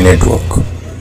Network.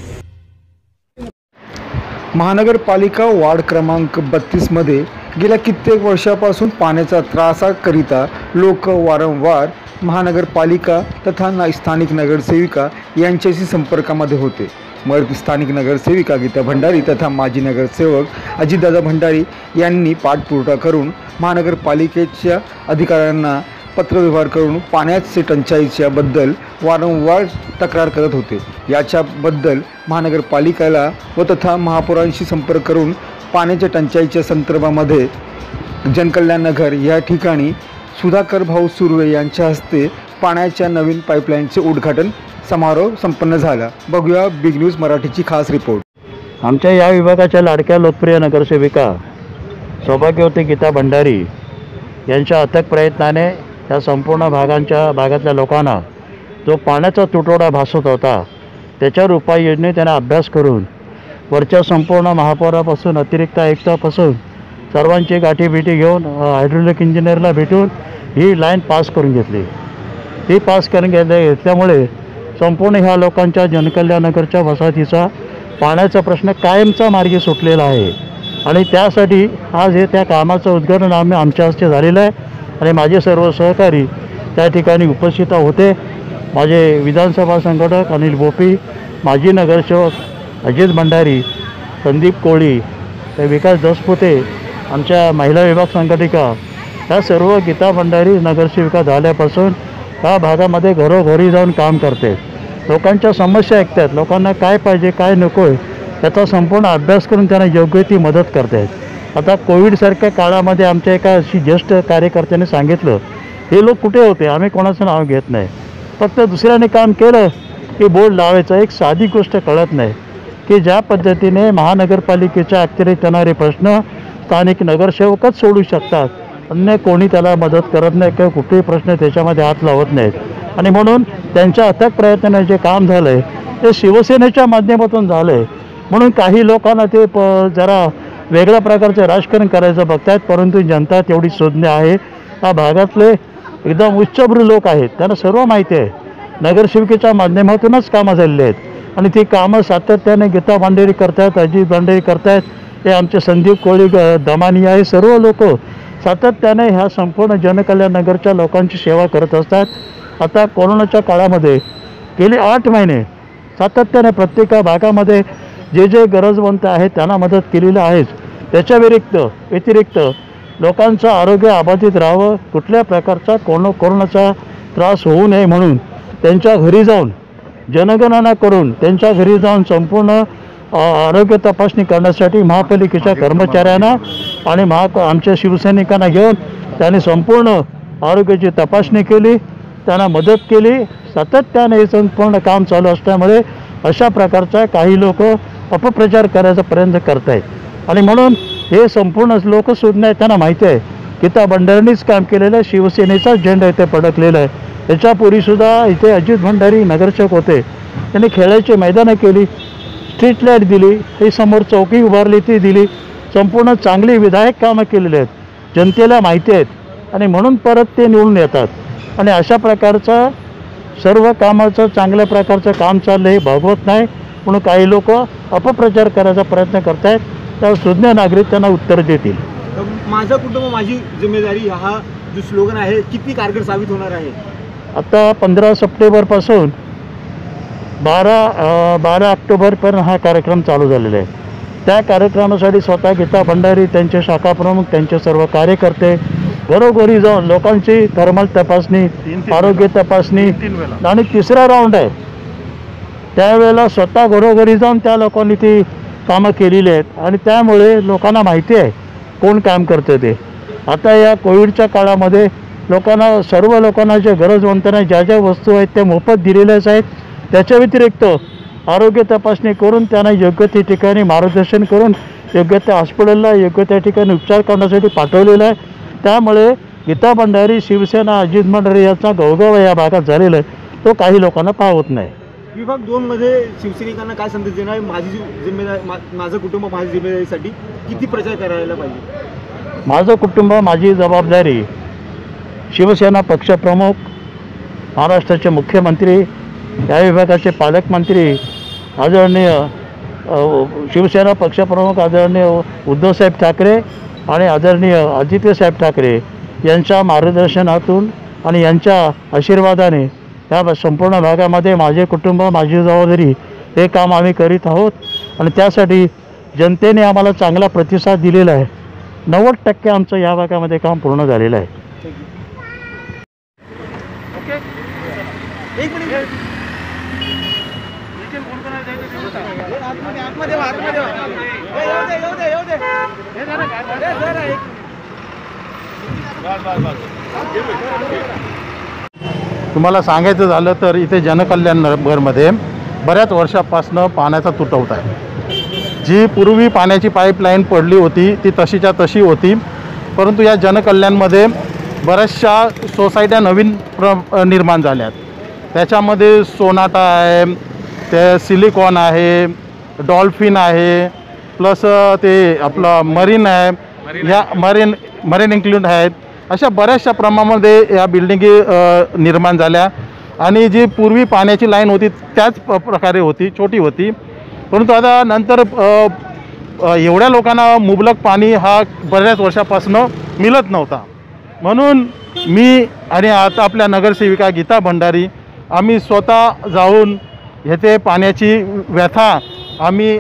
महानगरपालिका ward क्रमांक 32 मध्ये गेल्या कित्येक वर्षापासून पाण्याचा त्रासाकरिता लोक वारंवार महानगरपालिका तथा स्थानिक नगरसेविका यांच्याशी संपर्कामध्ये होते। मग स्थानिक नगरसेविका गीता भंडारी तथा माजी नगरसेवक अजितदादा भंडारी यांनी पाठपुरावा करून महानगरपालिकेच्या अधिकाऱ्यांना पत्रव्यवहार करून पाण्याचे टंचाईच्या बद्दल वारंवार तक्रार करत होते। याच्याबद्दल महानगरपालिकेला व तथा महापौरांशी संपर्क करून पाण्याच्या टंचाईच्या संदर्भामध्ये जनकल्याण नगर या ठिकाणी सुधाकर भाऊ सुर्वे यांच्या हस्ते पाण्याच्या नवीन पाईपलाईनचे उद्घाटन समारोह संपन्न झाला। बघूया बिग न्यूज मराठीची खास रिपोर्ट। आमच्या या विभागाच्या लाडक्या लोकप्रिय नगरसेविका सौभाग्यवती गीता भंडारी यांच्या अथक प्रयत्नाने या संपूर्ण भागातल्या लोकांना जो पाण्याचा तुटवडा भासत होता त्याच्यावर उपाययोजने त्यांना अभ्यास करून वरच्या संपूर्ण महापौरापासून अतिरिक्त आयुक्तापासून सर्वांची गाठीभेटी घेऊन हायड्रोलिक इंजिनियरला भेटून ही लाईन पास करून घेतली। ही पास करून घेतल्यामुळे संपूर्ण ह्या लोकांच्या जनकल्याण नगरच्या वसाहतीचा पाण्याचा प्रश्न कायमचा मार्गी सुटलेला आहे आणि त्यासाठी आज हे त्या कामाचं उद्घाटन आमच्या हस्ते झालेलं आहे आणि माझे सर्व सहकारी त्या ठिकाणी उपस्थित होते। माझे विधानसभा संघटक अनिल बोपी, माजी नगरसेवक अजित भंडारी, संदीप कोळी, विकास दसपुते, आमच्या महिला विभाग संघटिका ह्या सर्व गीता भंडारी नगरसेविका झाल्यापासून या भागामध्ये घरोघरी जाऊन काम करते, लोकांच्या समस्या ऐकतात, लोकांना काय पाहिजे काय नको आहे त्याचा संपूर्ण अभ्यास करून त्यांना योग्य ती मदत करत आहेत। आता कोविडसारख्या काळामध्ये आमच्या एका अशी ज्येष्ठ कार्यकर्त्याने सांगितलं, हे लोक कुठे होते, आम्ही कोणाचं नाव घेत नाही, फक्त दुसऱ्याने काम केलं की बोर्ड लावायचं, एक साधी गोष्ट कळत नाही की ज्या पद्धतीने महानगरपालिकेच्या अखत्यारीत येणारे प्रश्न स्थानिक नगरसेवकच सोडू शकतात, अन्य कोणी त्याला मदत करत नाही किंवा कुठलेही प्रश्न त्याच्यामध्ये हात लावत नाहीत। आणि म्हणून त्यांच्या अथक प्रयत्नाने जे काम झालं आहे ते शिवसेनेच्या माध्यमातून झालं आहे, म्हणून काही लोकांना ते जरा वेगळ्या प्रकारचं राजकारण करायचं बघतात, परंतु जनता तेवढी सुज्ञ आहे। या भागातले एकदम उच्चभ्रू लोक आहेत, त्यांना सर्व माहिती आहे, नगरसेविकेच्या माध्यमातूनच कामं झालेली आहेत आणि ती कामं सातत्याने गीता भंडारी करतात, अजित भंडारी करतात, हे आमचे संदीप कोळी दमानी आहे, सर्व लोक सातत्याने ह्या संपूर्ण जनकल्याण नगरच्या लोकांची सेवा करत असतात। आता कोरोनाच्या काळामध्ये गेली 8 महिने सातत्याने प्रत्येक भागामध्ये जे जे गरजवंत आहेत त्यांना मदत केलेली आहेच। त्याच्या व्यतिरिक्त लोकांचं आरोग्य अबाधित राहावं, कुठल्या प्रकारचा कोरोनाचा त्रास होऊ नये म्हणून त्यांच्या घरी जाऊन जनगणना करून त्यांच्या घरी जाऊन संपूर्ण आरोग्य तपासणी करण्यासाठी महापालिकेच्या कर्मचाऱ्यांना आणि आमच्या शिवसैनिकांना घेऊन त्यांनी संपूर्ण आरोग्याची तपासणी केली, त्यांना मदत केली। सातत्याने हे संपूर्ण काम चालू असल्यामुळे अशा प्रकारचा काही लोक अपप्रचार करायचा प्रयत्न करत आहेत आणि म्हणून हे संपूर्ण लोक सुज्ञ आहेत, त्यांना माहिती आहे गीता भंडारींनीच काम केलेलं आहे, शिवसेनेचा झेंडा इथे फडकलेला आहे। त्याच्यापूर्वीसुद्धा इथे अजित भंडारी नगरसेवक होते, त्यांनी खेळायची मैदानं केली, स्ट्रीट लाईट दिली, ही समोर चौकी उभारली ती दिली, संपूर्ण चांगली विधायक कामं केलेली आहेत, जनतेला माहिती आहेत आणि म्हणून परत ते निवडून येतात आणि अशा प्रकारचं सर्व कामाचं चांगल्या प्रकारचं काम चाललं हे भागवत नाही, म्हणून काही लोक अपप्रचार करायचा प्रयत्न करत आहेत, त्या सुज्ञ नागरिक त्यांना उत्तर देतील। माझं कुटुंब माझी जिम्मेदारी हा जो स्लोगन आहे किती कारगर साबित होणार आहे? आता 15 सप्टेंबरपासून 12 ऑक्टोबरपर्यंत हा कार्यक्रम चालू झालेला आहे। त्या कार्यक्रमासाठी स्वतः गीता भंडारी, त्यांचे शाखा प्रमुख, त्यांचे सर्व कार्यकर्ते घरोघरी जाऊन लोकांची थर्मल तपासणी, आरोग्य तपासणी आणि 3रा राऊंड आहे त्यावेळेला स्वतः घरोघरी जाऊन त्या लोकांनी ती कामं केलेली आहेत आणि त्यामुळे लोकांना माहिती आहे कोण काम करतं ते। आता या कोविडच्या काळामध्ये सर्व लोकांना जे गरजवंतांना ज्या ज्या वस्तू आहेत त्या मोफत दिलेल्याच आहेत, त्याच्या व्यतिरिक्त आरोग्य तपासणी करून त्यांना योग्य त्या ठिकाणी मार्गदर्शन करून योग्य त्या हॉस्पिटलला योग्य त्या ठिकाणी उपचार करण्यासाठी पाठवलेलं आहे। त्यामुळे गीता भंडारी, शिवसेना, अजित भंडारी याचा गवगवा या भागात झालेला आहे, तो काही लोकांना पाहत नाही। विभाग 2 मध्ये शिवसैनिकांना काय संदेश देणार? माझी जिम्मेदारी, माझं कुटुंब माझी जिम्मेदारीसाठी किती प्रचार करायला पाहिजे? माझं कुटुंब माझी जबाबदारी, शिवसेना पक्षप्रमुख, महाराष्ट्राचे मुख्यमंत्री, या विभागाचे पालकमंत्री आदरणीय शिवसेना पक्षप्रमुख आदरणीय उद्धवसाहेब ठाकरे आणि आदरणीय आदित्यसाहेब ठाकरे यांच्या मार्गदर्शनातून आणि यांच्या आशीर्वादाने या संपूर्ण भागामध्ये माझे कुटुंब माझी जबाबदारी हे काम आम्ही करीत आहोत आणि त्यासाठी जनतेने आम्हाला चांगला प्रतिसाद दिलेला आहे. 90% आमचं या भागामध्ये काम पूर्ण झालेलं आहे. तुम्हाला सांगायचं झालं तर इथे जनकल्याण नगरमध्ये बऱ्याच वर्षापासून पाण्याचा तुटवडा आहे. जी पूर्वी पाण्याची पाईपलाईन पडली होती ती तशीच्या तशी होती, परंतु या जनकल्याणमध्ये बऱ्याचशा सोसायट्या नवीन निर्माण झाल्यात. त्याच्यामध्ये सोनाटा आहे, ते सिलिकॉन आहे, डॉल्फिन आहे, प्लस ते आपलं मरीन आहे, या मरीन इन्क्लूड आहेत. अशा बऱ्याचशा प्रमाणामध्ये या बिल्डिंगी निर्माण झाल्या आणि जी पूर्वी पाण्याची लाईन होती त्याच प्रकारे होती, छोटी होती. परंतु आता नंतर एवढ्या लोकांना मुबलक पाणी हा बऱ्याच वर्षापासून मिळत नव्हता. म्हणून मी आणि आता आपल्या नगरसेविका गीता भंडारी आम्ही स्वतः जाऊन येथे पाण्याची व्यथा आम्ही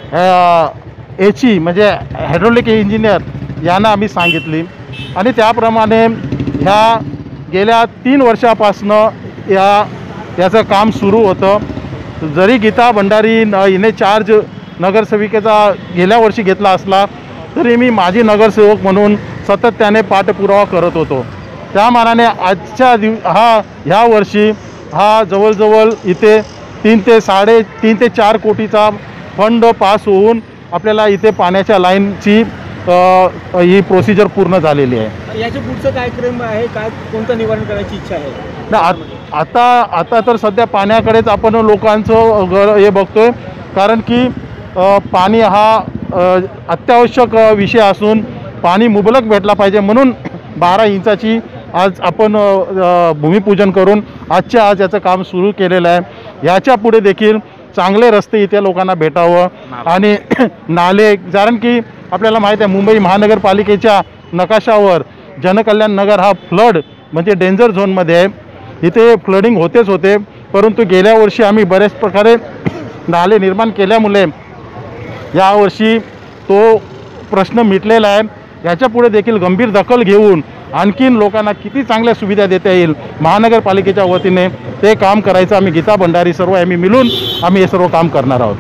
म्हणजे हायड्रोलिक इंजिनियर यांना आम्ही सांगितली आणि त्याप्रमाणे ह्या गेल्या 3 वर्षापासून याचं काम सुरू होतं. जरी गीता भंडारी हिने चार्ज नगरसेविकेचा गेल्या वर्षी घेतला असला तरी मी माझी नगरसेवक म्हणून सातत्याने पाठपुरावा करत होतो. त्या मानाने आजच्या ह्या वर्षी हा जवळजवळ इथे 3 ते 4 कोटीचा फंड पास होऊन आपल्याला इथे पाण्याच्या लाईनची ही प्रोसिजर पूर्ण झालेली आहे. याच्या पुढचं काय क्रम आहे, काय कोणतं निवारण करायची इच्छा आहे? आता तर सध्या पाण्याकडेच आपण लोकांचं हे बघतोय, कारण की पाणी हा अत्यावश्यक विषय असून पाणी मुबलक भेटला पाहिजे. म्हणून 12 इंचाची आज आपण भूमिपूजन करून आजच्या आज याचं काम सुरू केलेलं आहे. याच्या पुढे देखील चांगले रस्ते इथे लोकांना भेटावं आणि नाले, कारण की आपल्याला माहीत आहे मुंबई महानगरपालिकेच्या नकाशावर जनकल्याण नगर हा फ्लड म्हणजे डेंजर झोनमध्ये आहे. इथे फ्लडिंग होते, परंतु गेल्या वर्षी आम्ही बऱ्याच प्रकारे नाले निर्माण केल्यामुळे यावर्षी तो प्रश्न मिटलेला आहे. याच्या पुढे देखील गंभीर दखल घेऊन आणखीन लोकांना किती चांगल्या सुविधा देता येईल महानगरपालिकेच्या वतीने ते काम करायचं आम्ही गीता भंडारी सर्व आम्ही मिळून आम्ही हे सर्व काम करणार आहोत.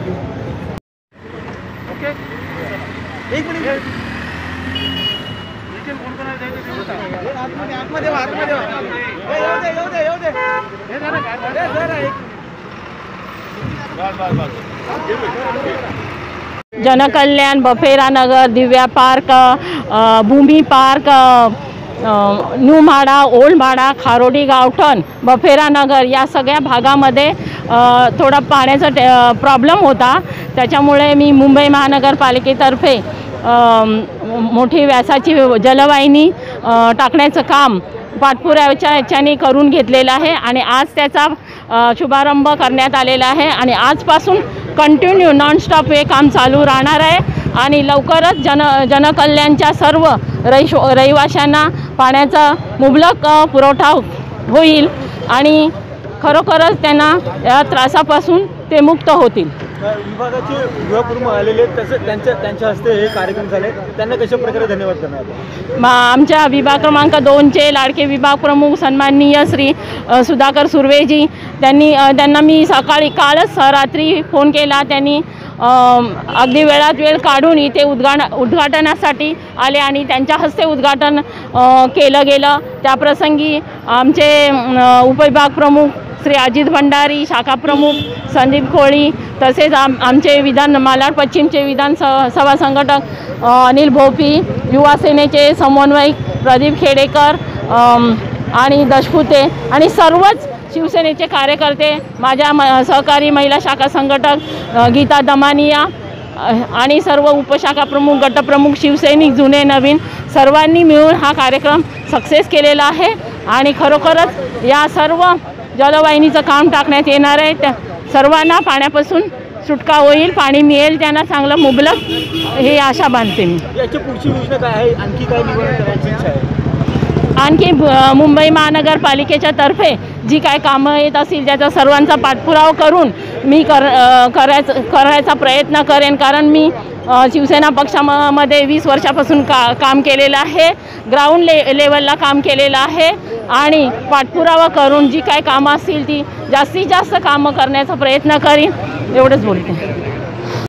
Jankalyan, Baphera Nagar, Divya park, Bhumi park, new Mhada, old Mhada, Kharodi Gavthan, Baphera Nagar या सगळ्या भागामध्ये थोडा पाण्याचा प्रॉब्लेम होता. त्याच्यामुळे मी मुंबई महानगरपालिकेतर्फे मोठी व्यासाची जलवाहिनी टाकण्याचं काम पाठपुराव्याच्या याच्याने करून घेतलेलं आहे आणि आज त्याचा शुभारंभ करण्यात आलेला आहे आणि आजपासून कंटिन्यू नॉनस्टॉप हे काम चालू राहणार आहे आणि लवकरच जनकल्याणच्या सर्व रहिवाशांना पाण्याचा मुबलक पुरवठा होईल आणि खरोखरच त्यांना या त्रासापासून ते मुक्त होतील. विभागाचे विभागप्रमुख आलेले त्यांच्या हस्ते हे कार्यक्रम झाले, त्यांना कशा प्रकारे धन्यवाद करणार? आमच्या विभाग क्रमांक 2चे लाडके विभाग प्रमुख सन्माननीय श्री सुधाकर सुर्वेजी त्यांना मी सकाळी कालच रात्री फोन केला. त्यांनी अगदी वेळात वेळ काढून इथे उद्घाटनासाठी आले आणि त्यांच्या हस्ते उद्घाटन केलं गेलं. त्याप्रसंगी आमचे उपविभाग प्रमुख श्री अजित भंडारी, शाखा प्रमुख संदीप खोळी, तसेच आमचे मालाड पश्चिमचे विधानसभा संघटक अनिल भोपी, युवा सेनेचे समन्वयक प्रदीप खेडेकर आणि दशपुते आणि सर्वच शिवसेनेचे कार्यकर्ते, माझ्या सहकारी महिला शाखा संघटक गीता दमानिया आणि सर्व उपशाखा प्रमुख, गटप्रमुख, शिवसैनिक जुने नवीन सर्वांनी मिळून हा कार्यक्रम सक्सेस केलेला आहे आणि खरोखरच या सर्व जलवाहिनीचं काम टाकण्यात येणार आहे. सर्वांना पाण्यापासून सुटका होईल, पाणी मिळेल त्यांना चांगलं मुबलक, हे आशा बांधते मी. याची पुढची योजना काय आहे, आणखी काय निवारण करायची इच्छा आहे? आणखी मुंबई महानगरपालिकेच्या तर्फे जी काय कामं येत असतील त्याचा सर्वांचा पाठपुरावा करून मी करायचा प्रयत्न करेन. कारण मी शिवसेना पक्षामध्ये 20 वर्षापासून काम केलेलं आहे, ग्राउंड लेवलला काम केलेलं आहे आणि पाठपुरावा करून जी काय कामं असतील ती जास्तीत जास्त कामं करण्याचा प्रयत्न करीन, एवढंच बोलते.